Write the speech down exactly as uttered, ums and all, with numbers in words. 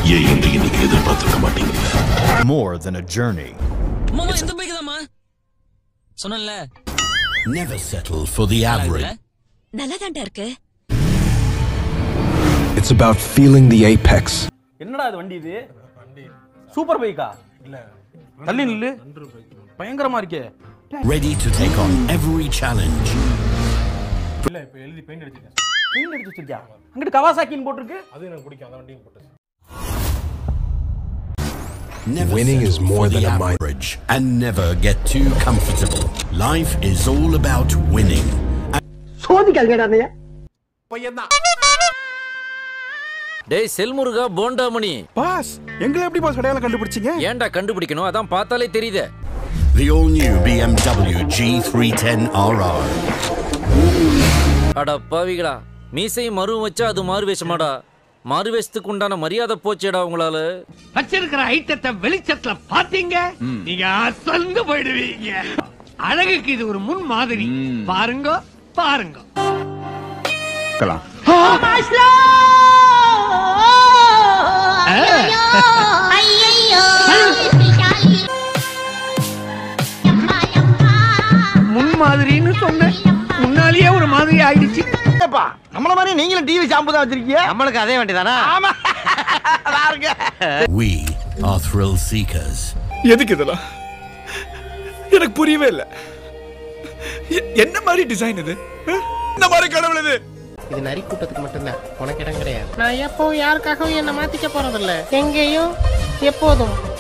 ஏன் என்று இன்னைக்கு எதிர்பார்த்திருக்க மாட்டீங்க. More than a journey. மாமா இந்த பைக் தான்மா சொன்னல. Never settle for the average. நல்லதாண்டா இருக்கு. It's about feeling the apex. என்னடா இது வண்டி இது? சூப்பர் பைக்கா? இல்ல. தள்ளி நில்லு. பயங்கரமா இருக்கே. Ready to take on every challenge. இல்ல இப்ப எழுதி பெயிண்ட் அடிச்சிருக்கேன். பெயிண்ட் அடிச்சு வச்சிருக்கியா? அங்க கவாசாக்கின்னு போட்டுருக்கு. அது எனக்கு பிடிக்கும் அந்த வண்டியும் போட்டு. Winning is more than a average and never get too comfortable. Life is all about winning. சோதிக்காதடா நீ. பையன்தான். டேய் செல்முருகா போண்டாமணி. பாஸ் எங்களை எப்படி பாஸ் அடையாளம் கண்டுபிடிச்சீங்க? ஏன்டா கண்டுபிடிக்கணும்? அதான் பார்த்தாலே தெரியுதே. The all new B M W G three ten R R. அட பாவிகளா, மீசை மறு வச்சா அது மாறு வேஷமாடா. மாறு வேஷத்துக்கு உண்டான மரியாதை போச்சேடா உங்களால. வச்சிருக்கிற ஐட்டத்தை வெளிச்சத்துல பாத்தீங்க நீங்க அசந்து போயிடுவீங்க. அழகுக்கு இது ஒரு முன் மாதிரி. பாருங்க பாருங்க. முன் மாதிரின்னு சொன்னேன், முன்னாலேயே ஒரு மாதிரி ஆயிடுச்சு. நம்மள மாதிரி நீங்களும் டிவி ஷாம்பு தான் வச்சிருக்கீங்க. நம்மளுக்கு அதே வண்டிதானா? ஆமா. பாருங்க. We are thrill seekers. எதுக்கு இதெல்லாம்? எனக்கு புரியவே இல்ல. என்ன மாதிரி டிசைன் இது? என்ன மாதிரி கடவுள் இது? இது நரி கூட்டத்துக்கு மட்டும்தான், உனக்கு இடம் கிடையாது. நான் எப்போ யாருக்காகவும் என்ன மாத்திக்க போறதில்ல, எங்கேயும் எப்போதும்.